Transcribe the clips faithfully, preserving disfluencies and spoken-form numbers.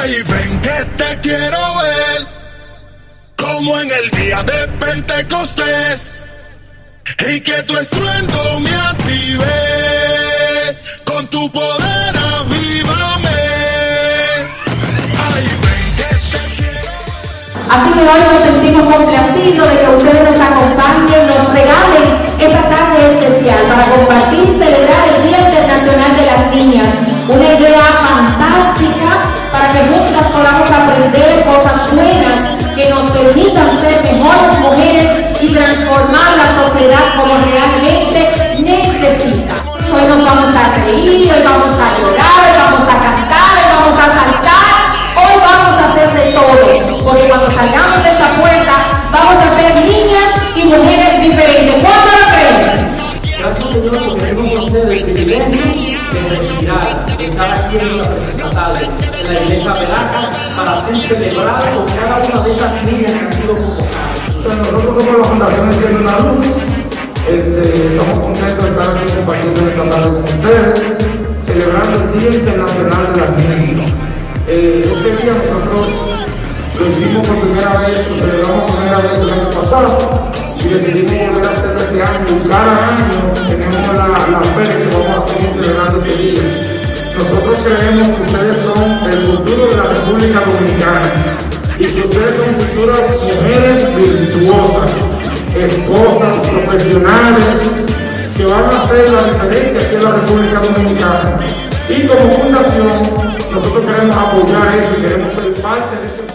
Ay, ven que te quiero ver, como en el día de Pentecostés, y que tu estruendo me active, con tu poder avívame. Ay, ven que te quiero ver. Así que hoy nos sentimos complacidos de que ustedes nos acompañen, nos regalen esta tarde especial para compartir y celebrar el Día Internacional de las Niñas. Una idea fantástica para que juntas podamos aprender cosas buenas que nos permitan ser mejores mujeres y transformar la sociedad como realmente necesita. Hoy nos vamos a reír, hoy vamos a llorar, hoy vamos a cantar, hoy vamos a saltar, hoy vamos a hacer de todo, porque cuando salgamos de esta puerta vamos a ser niñas y mujeres diferentes. ¿Cuánto lo creen? Gracias, Señor, porque tenemos conceder el privilegio de respirar, de estar aquí en una preciosa tarde, en la iglesia de Laca, para ser celebrado con cada una de estas niñas que han sido convocadas. Entonces, nosotros somos la Fundación Enciende una Luz. Este, estamos contentos de estar aquí compartiendo esta tarde con ustedes, celebrando el Día Internacional de las Niñas. Eh, este día nosotros lo hicimos por primera vez, lo celebramos por primera vez el año pasado, y decidimos volver a hacerlo este año. Cada año tenemos la, la fe que vamos a seguir celebrando este día. Nosotros creemos que ustedes son el futuro de la República Dominicana y que ustedes son futuras mujeres virtuosas, esposas, profesionales, que van a hacer la diferencia aquí en la República Dominicana. Y como fundación, nosotros queremos apoyar eso y queremos ser parte de eso.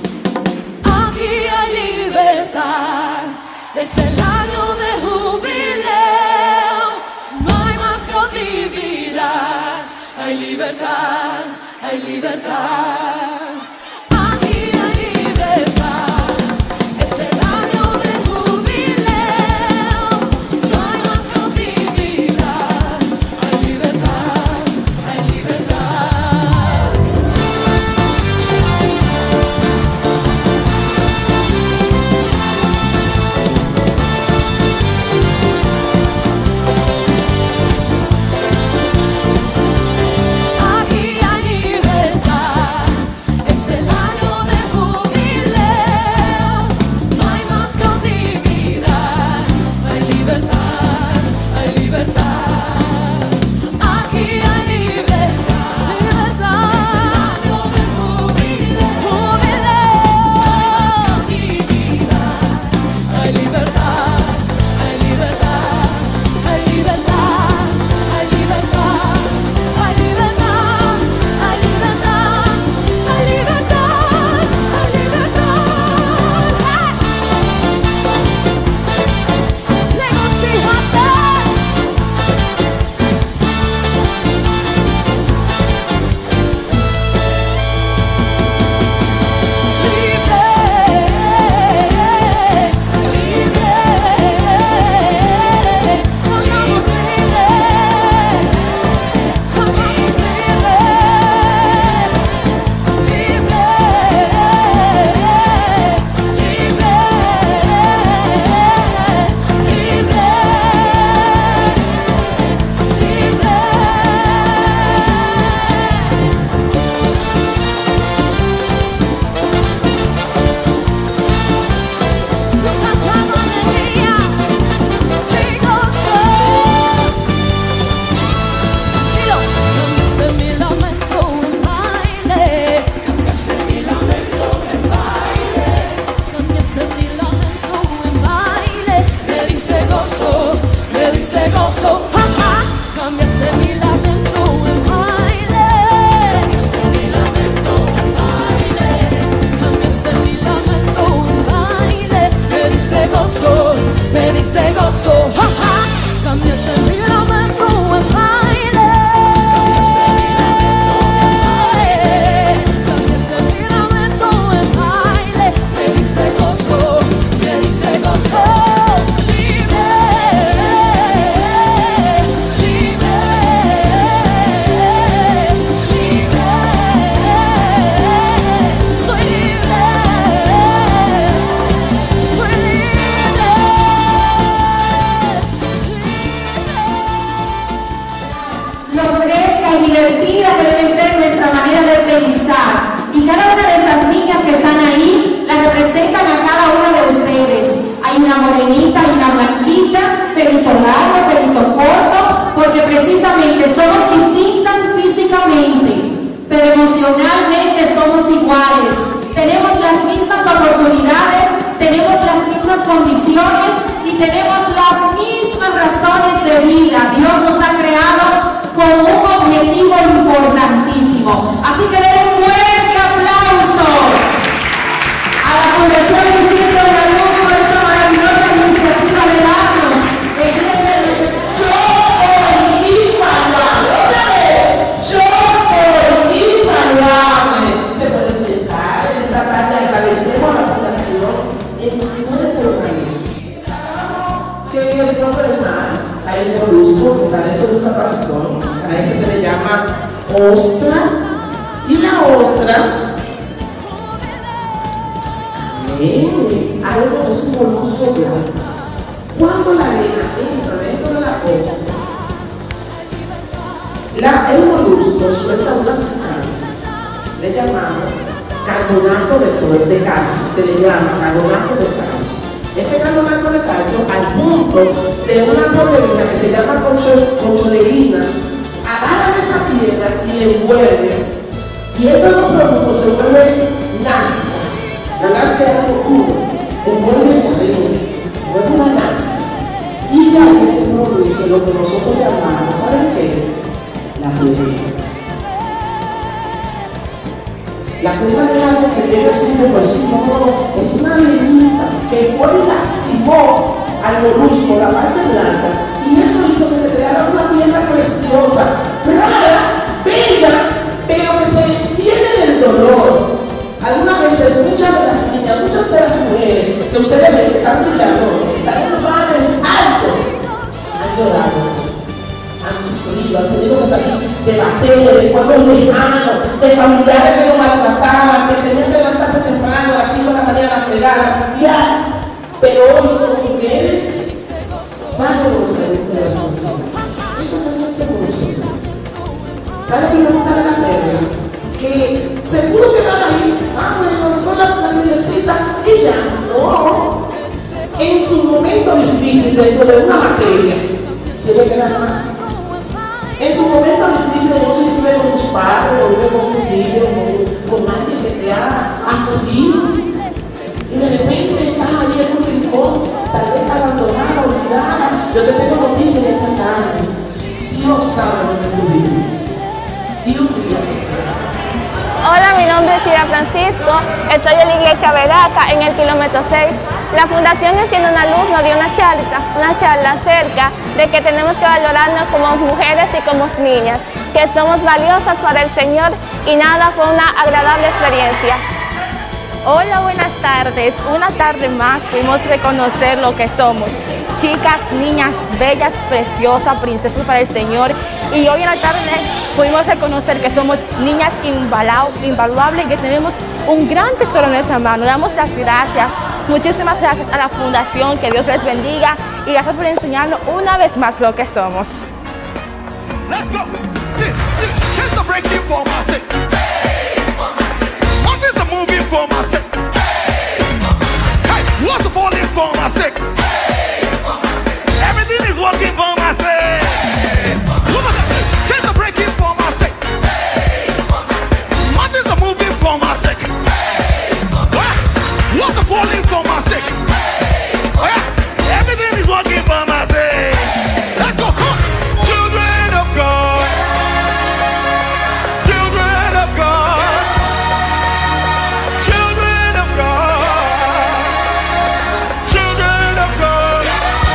Aquí hay libertad, es el año de jubileo, no hay más cautividad, hay libertad, hay libertad. Aquí hay libertad, es el año de jubileo, no hay más cautividad, hay libertad, hay libertad. Aquí hay libertad. y tenemos las mismas razones de vida. Dios nos ha creado con un objetivo importantísimo. Así que den un fuerte aplauso a la Fundación Luisito de la Luz por esta maravillosa iniciativa de darnos el día de hoy. Yo soy invaluable. Otra vez, yo soy invaluable. Se puede sentar en esta tarde. Agradecemos a la Fundación Emisiones Ferrocarriles. Que el nombre del mar, hay un molusco que está dentro de un caparazón. A ese se le llama ostra. Y la ostra es algo, es un molusco blanco. Cuando la arena entra dentro de la ostra, la, el molusco suelta unas sustancias. Le llamamos carbonato de, de calcio. Se le llama carbonato de calcio. Ese carbonato de calcio, al punto de una proteína que se llama concholeína, agarran esa piedra y le envuelven. Y esos dos productos se vuelven nasa. La nasa es algo puro, envuelve esa arena, envuelve una nasa. Y ya ese produce lo que nosotros llamamos, ¿saben qué? La piedra. La piedra es algo que llega así de por sí, no, es una arenita que fue y lastimó al molusco, la parte blanca, y eso hizo que se creara una piedra preciosa, rara, bella, pero que se tiene del dolor. Algunas veces, muchas de las niñas, muchas de las mujeres que ustedes ven que están brillando, están en lugares altos, han llorado, han sufrido, han tenido que salir de bateos, de pueblos lejanos, de familiares que lo maltrataban, que tenían que levantarse temprano a las cinco de la mañana a fregar, a limpiar. Pero hoy son mujeres valiosas de ser social. Eso también somos nosotros. ¿Saben qué me gusta de la tierra? Que se pudo quedar ahí, ah, bueno, con la, la niñecita y ya. No. En tu momento difícil dentro de una materia, tiene que dar más. En tu momento difícil, no sé si vives con tus padres, o vives con tu tío, o con alguien que te ha acudido. Y de repente estás ahí en un rincón, tal vez abandonada, olvidada. Yo te tengo noticias en esta tarde. Dios sabe dónde tú vives. Dios vive. Hola, mi nombre es Shira Francisco, estoy en la iglesia Veraca en el kilómetro seis. La Fundación Enciende una Luz nos dio una charla, una charla acerca de que tenemos que valorarnos como mujeres y como niñas, que somos valiosas para el Señor y nada, fue una agradable experiencia. Hola, buenas tardes. Una tarde más pudimos reconocer lo que somos. Chicas, niñas, bellas, preciosas, princesas para el Señor. Y hoy en la tarde pudimos reconocer que somos niñas invaluables, que tenemos un gran tesoro en nuestra mano. Damos las gracias. Muchísimas gracias a la Fundación, que Dios les bendiga. Y gracias por enseñarnos una vez más lo que somos. Let's go. See, see, here's the breaking for my sake. What is the moving for my sake? Hey, what's the falling for my sake? Everything is working for my sake. Here's the breaking for my sake. What is the moving for my sake? What's the falling for my sake? Everything is working for my sake. Let's go, come on. Children of God. Children of God. Children of God. Children of God.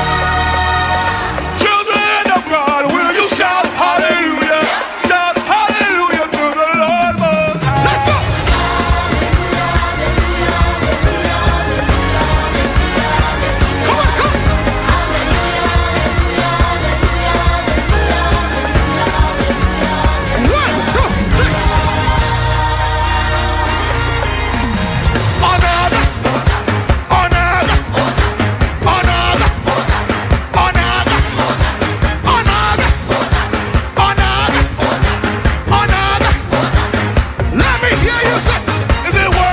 Children of God. Will you shout hallelujah? Shout hallelujah to the Lord Most High. Let's go. Come on, come on. One, two, three. Another, another, another, another, another, another, another. Let me hear you say, is it working?